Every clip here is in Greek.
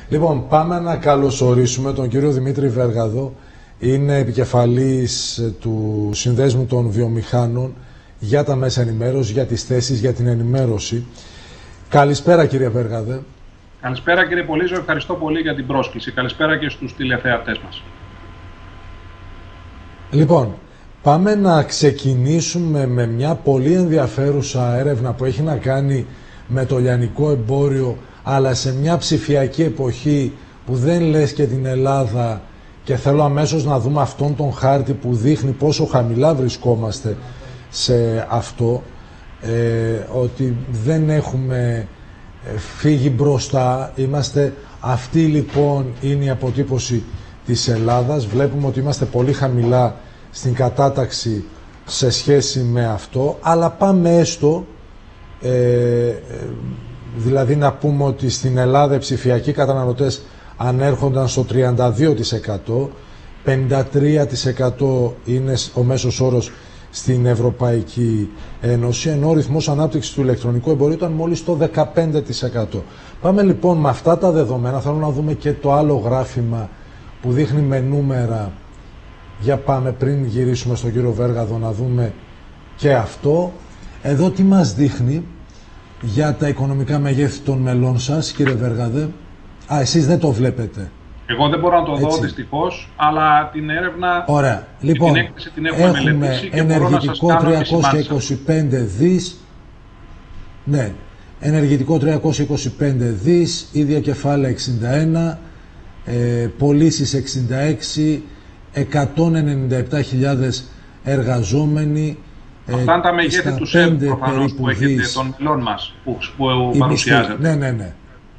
Λοιπόν, πάμε να καλωσορίσουμε τον κύριο Δημήτρη Βέργαδο. Είναι επικεφαλής του Συνδέσμου των Βιομηχάνων για τα μέσα ενημέρωσης, για τις θέσεις, για την ενημέρωση. Καλησπέρα κύριε Βέργαδε. Καλησπέρα κύριε Πολύζο, ευχαριστώ πολύ για την πρόσκληση. Καλησπέρα και στους τηλεθεατές μας. Λοιπόν, πάμε να ξεκινήσουμε με μια πολύ ενδιαφέρουσα έρευνα που έχει να κάνει με το λιανικό εμπόριο, αλλά σε μια ψηφιακή εποχή που δεν λες και την Ελλάδα, και θέλω αμέσως να δούμε αυτόν τον χάρτη που δείχνει πόσο χαμηλά βρισκόμαστε σε αυτό, ότι δεν έχουμε φύγει μπροστά. Αυτή λοιπόν είναι η αποτύπωση της Ελλάδας. Βλέπουμε ότι είμαστε πολύ χαμηλά στην κατάταξη σε σχέση με αυτό, αλλά πάμε έστω, δηλαδή να πούμε ότι στην Ελλάδα οι ψηφιακοί καταναλωτές ανέρχονταν στο 32%, 53% είναι ο μέσος όρος στην Ευρωπαϊκή Ένωση, ενώ ο ρυθμός ανάπτυξης του ηλεκτρονικού εμπορίου ήταν μόλις το 15%. Πάμε λοιπόν με αυτά τα δεδομένα, θέλω να δούμε και το άλλο γράφημα που δείχνει με νούμερα. Για πάμε πριν γυρίσουμε στον κύριο Βέργαδο να δούμε και αυτό. Εδώ τι μας δείχνει για τα οικονομικά μεγέθη των μελών σας, κύριε Βέργαδε? Εσείς δεν το βλέπετε. Εγώ δεν μπορώ να το δω δυστυχώς, αλλά την έρευνα, ωραία. Λοιπόν, την έκθεση την έχουμε μελετήσει και μπορώ να σας κάνω επισημάνσεις. 325 δις, ναι, ενεργητικό 325 δις, ίδια κεφάλαια 61, πωλήσεις 66, 197.000 εργαζόμενοι. Αυτά είναι τα μεγέθη του ΣΕΒ προφανώς που έχετε των μελών μας, που παρουσιάζετε. Ναι.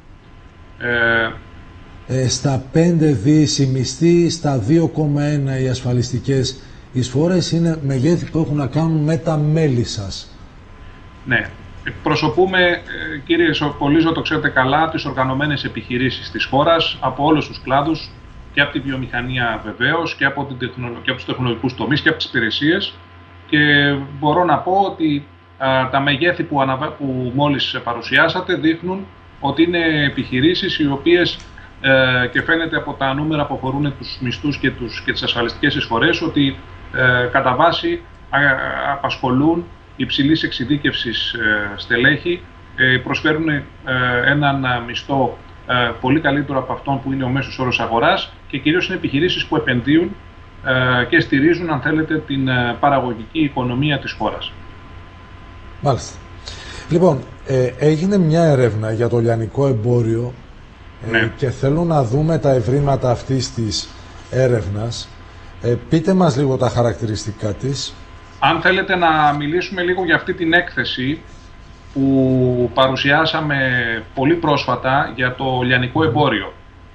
Στα 5 δις οι μισθοί, στα 2,1 οι ασφαλιστικές εισφορές. Είναι μεγέθη που έχουν να κάνουν με τα μέλη σας. Ναι. Εκπροσωπούμε, κύριε Πολύζο, το ξέρετε καλά, τις οργανωμένες επιχειρήσεις της χώρας από όλους τους κλάδους, και από τη βιομηχανία βεβαίως, και από τους τεχνολογικούς τομείς και από τις υπηρεσίες. Και μπορώ να πω ότι τα μεγέθη που μόλις παρουσιάσατε δείχνουν ότι είναι επιχειρήσεις οι οποίες, και φαίνεται από τα νούμερα που αφορούν τους μισθούς και τις ασφαλιστικές εισφορές, ότι κατά βάση απασχολούν υψηλής εξειδίκευσης στελέχη, προσφέρουν έναν μισθό πολύ καλύτερο από αυτόν που είναι ο μέσος όρος αγοράς, και κυρίως είναι επιχειρήσεις που επενδύουν και στηρίζουν, αν θέλετε, την παραγωγική οικονομία της χώρας. Μάλιστα. Λοιπόν, έγινε μια έρευνα για το λιανικό εμπόριο, ναι, και θέλω να δούμε τα ευρήματα αυτής της έρευνας. Πείτε μας λίγο τα χαρακτηριστικά της. Αν θέλετε να μιλήσουμε λίγο για αυτή την έκθεση που παρουσιάσαμε πολύ πρόσφατα για το λιανικό εμπόριο.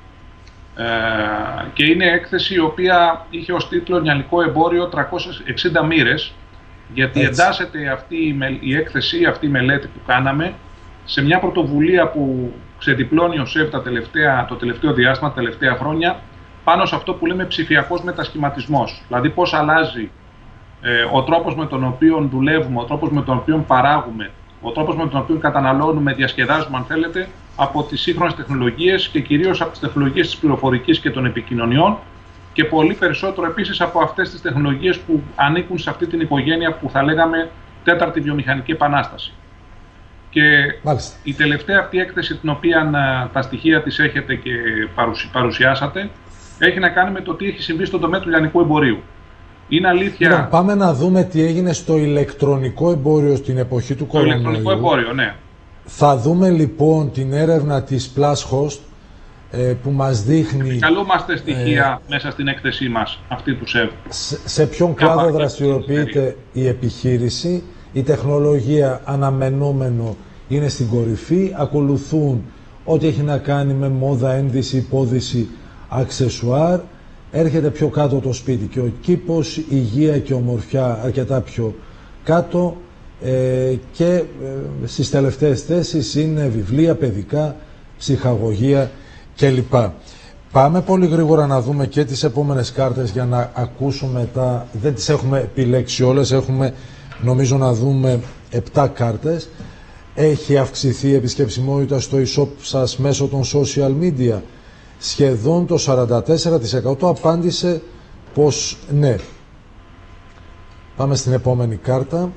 Και είναι έκθεση η οποία είχε ως τίτλο «Λιανικό εμπόριο 360 μοίρες», γιατί εντάσσεται η έκθεση, αυτή η μελέτη που κάναμε, σε μια πρωτοβουλία που ξεδιπλώνει ο ΣΕΒ το τελευταίο διάστημα, τα τελευταία χρόνια, πάνω σε αυτό που λέμε ψηφιακός μετασχηματισμός. Δηλαδή πώς αλλάζει ο τρόπος με τον οποίο δουλεύουμε, ο τρόπος με τον οποίο παράγουμε, ο τρόπος με τον οποίο καταναλώνουμε, διασκεδάζουμε, αν θέλετε, από τις σύγχρονες τεχνολογίες και κυρίως από τις τεχνολογίες της πληροφορικής και των επικοινωνιών, και πολύ περισσότερο επίσης από αυτές τις τεχνολογίες που ανήκουν σε αυτή την οικογένεια που θα λέγαμε τέταρτη βιομηχανική επανάσταση. Και μάλιστα, η τελευταία αυτή έκθεση, την οποία τα στοιχεία της έχετε και παρουσιάσατε, έχει να κάνει με το τι έχει συμβεί στον τομέα του λιανικού εμπορίου. Είναι αλήθεια. Λοιπόν, πάμε να δούμε τι έγινε στο ηλεκτρονικό εμπόριο στην εποχή του κορονοϊού. Το ηλεκτρονικό εμπόριο, ναι. Θα δούμε λοιπόν την έρευνα της Plus Host που μας δείχνει... Επικαλούμαστε στοιχεία μέσα στην έκθεσή μας, αυτή του ΣΕΒ. Σε ποιον κλάδο δραστηριοποιείται η επιχείρηση. Η τεχνολογία, αναμενόμενο, είναι στην κορυφή. Ακολουθούν ό,τι έχει να κάνει με μόδα, ένδυση, υπόδυση, αξεσουάρ. Έρχεται πιο κάτω το σπίτι και ο κήπος, υγεία και ομορφιά αρκετά πιο κάτω, και στις τελευταίες θέσεις είναι βιβλία, παιδικά, ψυχαγωγία κλπ. Πάμε πολύ γρήγορα να δούμε και τις επόμενες κάρτες για να ακούσουμε δεν τις έχουμε επιλέξει όλες, έχουμε νομίζω να δούμε 7 κάρτες. Έχει αυξηθεί η επισκεψιμότητα στο e-shop σας μέσω των social media. σχεδόν το 44% απάντησε πως ναι. Πάμε στην επόμενη κάρτα.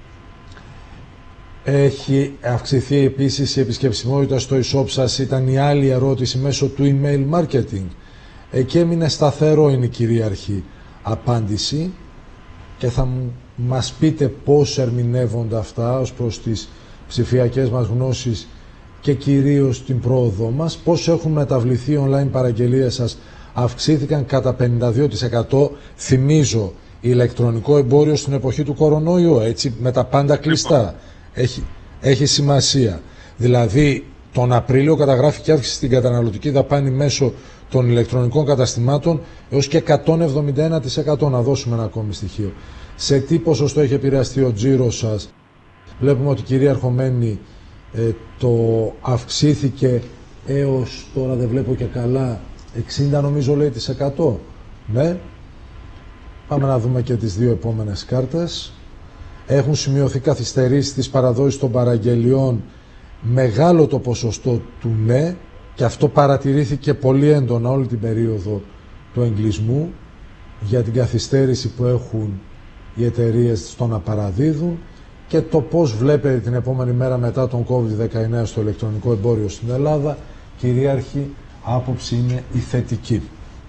Έχει αυξηθεί επίσης η επισκεψιμότητα στο e-shop σας, ήταν η άλλη ερώτηση μέσω του email marketing. Εκεί έμεινε σταθερό, είναι η κυρίαρχη απάντηση, και θα μας πείτε πώς ερμηνεύονται αυτά ως προς τις ψηφιακές μας γνώσεις και κυρίως την πρόοδό μας. Πώς έχουν μεταβληθεί online παραγγελίες σας, αυξήθηκαν κατά 52%. Θυμίζω, ηλεκτρονικό εμπόριο στην εποχή του κορονοϊού, έτσι, με τα πάντα κλειστά. Έχει σημασία. Δηλαδή, τον Απρίλιο καταγράφηκε αύξηση στην καταναλωτική δαπάνη μέσω των ηλεκτρονικών καταστημάτων έως και 171%. Να δώσουμε ένα ακόμη στοιχείο. Σε τι ποσοστό έχει επηρεαστεί ο τζίρος σας? Βλέπουμε ότι κυρίαρχο μένει, το αυξήθηκε έως, τώρα δεν βλέπω και καλά, 60 νομίζω λέει της 100. Ναι. Πάμε να δούμε και τις δύο επόμενες κάρτες. Έχουν σημειωθεί καθυστερήσεις στις παραδόσεις των παραγγελιών, μεγάλο το ποσοστό του ναι, και αυτό παρατηρήθηκε πολύ έντονα όλη την περίοδο του εγκλισμού για την καθυστέρηση που έχουν οι εταιρείες στο να παραδίδουν, και το πώς βλέπετε την επόμενη μέρα μετά τον COVID-19 στο ηλεκτρονικό εμπόριο στην Ελλάδα. Κυρίαρχη άποψη είναι η θετική.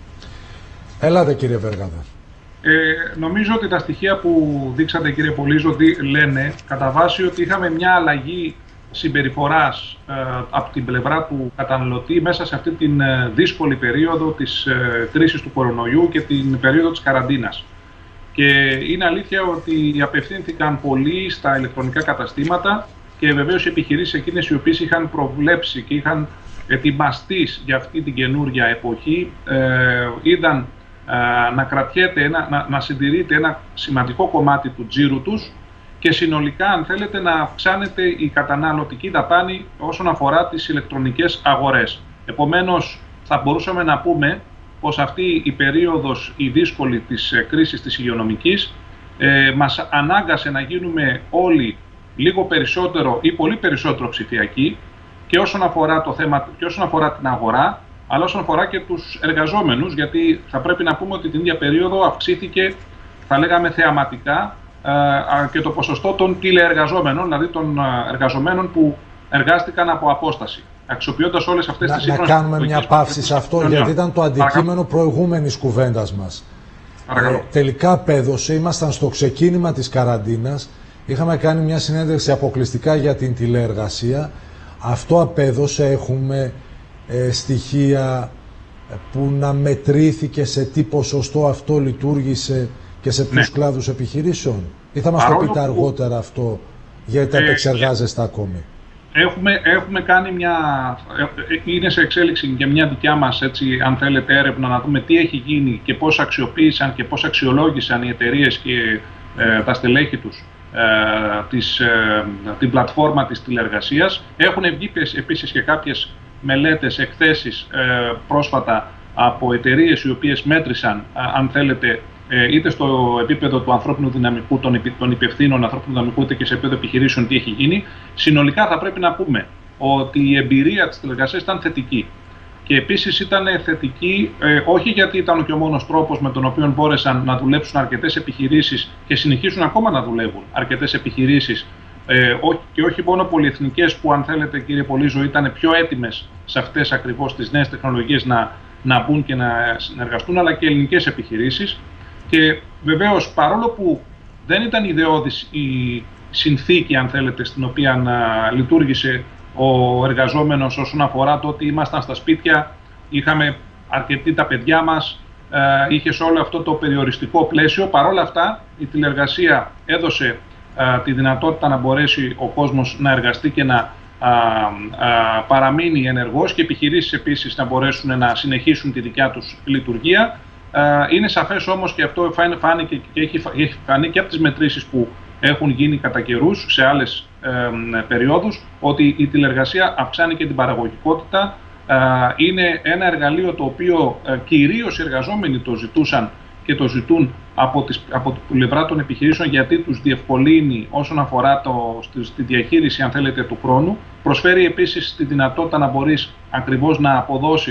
Ελάτε κύριε Βεργάδα. Νομίζω ότι τα στοιχεία που δείξατε κύριε Πολύζο λένε κατά βάση ότι είχαμε μια αλλαγή συμπεριφοράς από την πλευρά του καταναλωτή μέσα σε αυτή την δύσκολη περίοδο της κρίσης του κορονοϊού και την περίοδο της καραντίνας. Και είναι αλήθεια ότι απευθύνθηκαν πολλοί στα ηλεκτρονικά καταστήματα και βεβαίως οι επιχειρήσεις εκείνες οι οποίες είχαν προβλέψει και είχαν ετοιμαστεί για αυτή την καινούργια εποχή είδαν να κρατιέται, να συντηρείται ένα σημαντικό κομμάτι του τζίρου τους και συνολικά, αν θέλετε, να αυξάνεται η καταναλωτική δαπάνη όσον αφορά τις ηλεκτρονικές αγορές. Επομένως, θα μπορούσαμε να πούμε πως αυτή η περίοδος, η δύσκολη της κρίσης της υγειονομικής, μας ανάγκασε να γίνουμε όλοι λίγο περισσότερο ή πολύ περισσότερο ψηφιακοί, και όσον αφορά το θέμα, και όσον αφορά την αγορά, αλλά όσον αφορά και τους εργαζόμενους, γιατί θα πρέπει να πούμε ότι την ίδια περίοδο αυξήθηκε, θα λέγαμε θεαματικά, και το ποσοστό των τηλεεργαζόμενων, δηλαδή των εργαζομένων που εργάστηκαν από απόσταση, αξιοποιώντας όλες αυτές τις σύγχρονες. Να κάνουμε μια παύση σε αυτό, γιατί ήταν το αντικείμενο προηγούμενης κουβέντας μας. Τελικά απέδωσε, ήμασταν στο ξεκίνημα της καραντίνας, είχαμε κάνει μια συνέντευξη αποκλειστικά για την τηλεεργασία. Αυτό απέδωσε, έχουμε στοιχεία που να μετρήθηκε σε τι ποσοστό αυτό λειτουργήσε και σε ποιους κλάδους επιχειρήσεων, ή θα μας το πείτε αργότερα αυτό, γιατί τα επεξεργάζεστε ακόμη? Έχουμε κάνει είναι σε εξέλιξη και μια δικιά μας, έτσι, αν θέλετε, έρευνα να δούμε τι έχει γίνει και πώς αξιοποίησαν και πώς αξιολόγησαν οι εταιρείες και τα στελέχη τους την πλατφόρμα της τηλεεργασίας. Έχουν βγει επίσης και κάποιες μελέτες, εκθέσεις πρόσφατα από εταιρείες οι οποίες μέτρησαν, αν θέλετε, είτε στο επίπεδο του ανθρώπινου δυναμικού, των υπευθύνων ανθρώπινου δυναμικού, είτε και σε επίπεδο επιχειρήσεων τι έχει γίνει. Συνολικά θα πρέπει να πούμε ότι η εμπειρία της τηλεεργασίας ήταν θετική. Και επίσης ήταν θετική όχι γιατί ήταν και ο μόνος τρόπος με τον οποίο μπόρεσαν να δουλέψουν αρκετές επιχειρήσεις και συνεχίσουν ακόμα να δουλεύουν αρκετές επιχειρήσεις, και όχι μόνο πολυεθνικές που, αν θέλετε κύριε Πολύζο, ήταν πιο έτοιμες σε αυτές ακριβώς τις νέες τεχνολογίες να μπουν και να συνεργαστούν, αλλά και ελληνικές επιχειρήσεις. Και βεβαίως, παρόλο που δεν ήταν ιδεώδης η συνθήκη, αν θέλετε, στην οποία λειτουργήσε ο εργαζόμενος όσον αφορά το ότι ήμασταν στα σπίτια, είχαμε αρκετοί τα παιδιά μας, είχε σε όλο αυτό το περιοριστικό πλαίσιο, παρόλα αυτά η τηλεεργασία έδωσε τη δυνατότητα να μπορέσει ο κόσμος να εργαστεί και να παραμείνει ενεργός, και επιχειρήσεις επίσης να μπορέσουν να συνεχίσουν τη δικιά τους λειτουργία. Είναι σαφές όμως, και αυτό φάνηκε και έχει φανεί και από τις μετρήσεις που έχουν γίνει κατά καιρούς σε άλλες περιόδους, ότι η τηλεεργασία αυξάνει και την παραγωγικότητα. Είναι ένα εργαλείο το οποίο κυρίως οι εργαζόμενοι το ζητούσαν και το ζητούν από την πλευρά των επιχειρήσεων, γιατί τους διευκολύνει όσον αφορά τη διαχείριση, αν θέλετε, του χρόνου. Προσφέρει επίσης τη δυνατότητα να μπορείς ακριβώς να αποδώσεις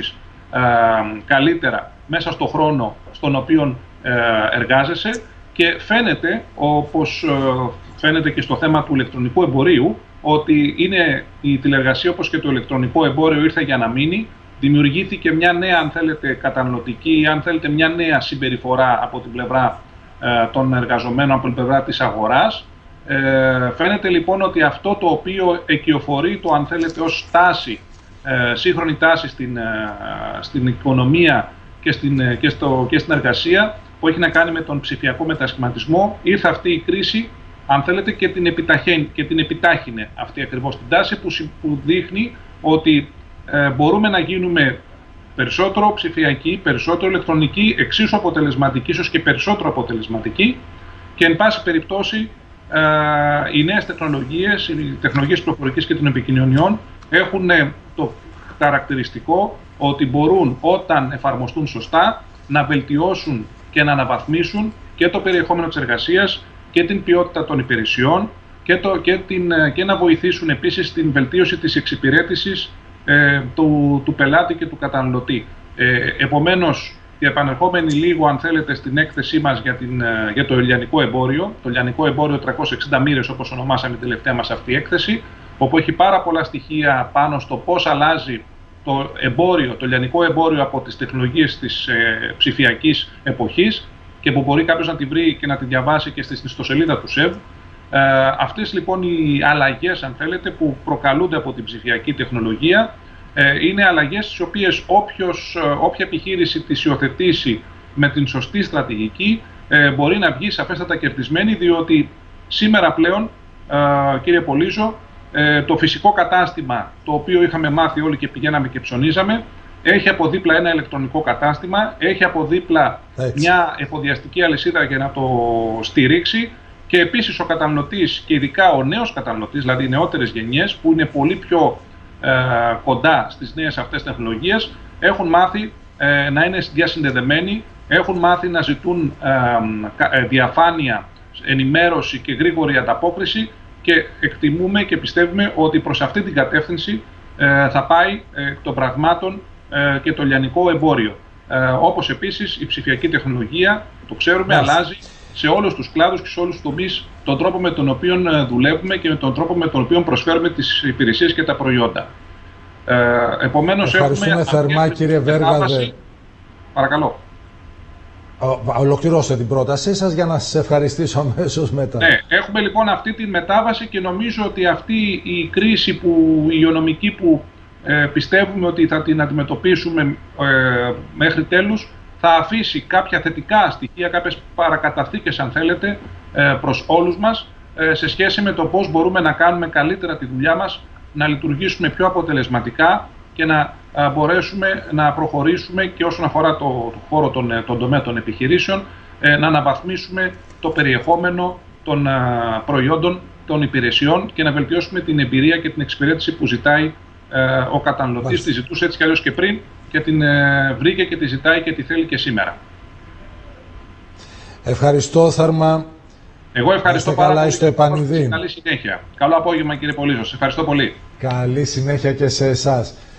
καλύτερα μέσα στο χρόνο στον οποίο εργάζεσαι, και φαίνεται, όπως φαίνεται και στο θέμα του ηλεκτρονικού εμπορίου, ότι είναι η τηλεργασία, όπως και το ηλεκτρονικό εμπόριο, ήρθε για να μείνει. Δημιουργήθηκε μια νέα, αν θέλετε, καταναλωτική, αν θέλετε, μια νέα συμπεριφορά από την πλευρά των εργαζομένων, από την πλευρά της αγοράς. Φαίνεται λοιπόν ότι αυτό το οποίο εκειοφορεί το, αν θέλετε, ως τάση, σύγχρονη τάση στην οικονομία και στην εργασία, που έχει να κάνει με τον ψηφιακό μετασχηματισμό, ήρθε αυτή η κρίση, αν θέλετε, και την επιτάχυνε αυτή ακριβώς την τάση, που δείχνει ότι μπορούμε να γίνουμε περισσότερο ψηφιακοί, περισσότερο ηλεκτρονικοί, εξίσου αποτελεσματικοί, ίσως και περισσότερο αποτελεσματικοί, και εν πάση περιπτώσει οι νέες τεχνολογίες, οι τεχνολογίες πληροφορικής και των επικοινωνιών έχουν το χαρακτηριστικό ότι μπορούν, όταν εφαρμοστούν σωστά, να βελτιώσουν και να αναβαθμίσουν και το περιεχόμενο της εργασίας και την ποιότητα των υπηρεσιών και να βοηθήσουν επίσης στην βελτίωση της εξυπηρέτησης του πελάτη και του καταναλωτή. Επομένως, επανερχόμενοι λίγο, αν θέλετε, στην έκθεσή μας για το λιανικό εμπόριο, το λιανικό εμπόριο 360 μοίρες, όπως ονομάσαμε την τελευταία μας αυτή έκθεση, όπου έχει πάρα πολλά στοιχεία πάνω στο πώς αλλάζει το εμπόριο, το λιανικό εμπόριο από τις τεχνολογίες της ψηφιακής εποχής, και που μπορεί κάποιος να τη βρει και να τη διαβάσει και στην ιστοσελίδα του ΣΕΒ. Αυτές λοιπόν οι αλλαγές, αν θέλετε, που προκαλούνται από την ψηφιακή τεχνολογία, είναι αλλαγές τις οποίες όποια επιχείρηση τις υιοθετήσει με την σωστή στρατηγική μπορεί να βγει σαφέστατα κερδισμένη, διότι σήμερα πλέον, κύριε Πολύζο, το φυσικό κατάστημα, το οποίο είχαμε μάθει όλοι και πηγαίναμε και ψωνίζαμε, έχει από δίπλα ένα ηλεκτρονικό κατάστημα, έχει από δίπλα μια εφοδιαστική αλυσίδα για να το στηρίξει, και επίσης ο καταναλωτής, και ειδικά ο νέος καταναλωτής, δηλαδή οι νεότερες γενιές, που είναι πολύ πιο κοντά στις νέες αυτές τεχνολογίες, έχουν μάθει να είναι διασυνδεδεμένοι, έχουν μάθει να ζητούν διαφάνεια, ενημέρωση και γρήγορη ανταπόκριση, και εκτιμούμε και πιστεύουμε ότι προς αυτή την κατεύθυνση θα πάει των πραγμάτων και το λιανικό εμπόριο. Όπως επίσης η ψηφιακή τεχνολογία, το ξέρουμε, αλλάζει σε όλους τους κλάδους και σε όλους τους τομείς τον τρόπο με τον οποίο δουλεύουμε και με τον τρόπο με τον οποίο προσφέρουμε τις υπηρεσίες και τα προϊόντα. Επομένως, ευχαριστούμε θερμά, κύριε Βέργαδε. Παρακαλώ. Ολοκληρώστε την πρότασή σας για να σας ευχαριστήσω αμέσως μετά. Ναι, έχουμε λοιπόν αυτή τη μετάβαση, και νομίζω ότι αυτή η κρίση η υγειονομική που πιστεύουμε ότι θα την αντιμετωπίσουμε μέχρι τέλους, θα αφήσει κάποια θετικά στοιχεία, κάποιες παρακαταθήκες, αν θέλετε, προς όλους μας, σε σχέση με το πώς μπορούμε να κάνουμε καλύτερα τη δουλειά μας, να λειτουργήσουμε πιο αποτελεσματικά και να μπορέσουμε να προχωρήσουμε και όσον αφορά το χώρο τον τομέα των επιχειρήσεων, να αναβαθμίσουμε το περιεχόμενο των προϊόντων, των υπηρεσιών, και να βελτιώσουμε την εμπειρία και την εξυπηρέτηση που ζητάει ο καταναλωτής. Τη ζητούσε έτσι κι αλλιώς και πριν, και την βρήκε και τη ζητάει και τη θέλει και σήμερα. Ευχαριστώ θερμά. Εγώ ευχαριστώ πάρα καλά, πολύ. στο επανειδή. Καλή συνέχεια. Καλό απόγευμα, κύριε Πολύζο. Σας ευχαριστώ πολύ. Καλή συνέχεια και σε εσάς.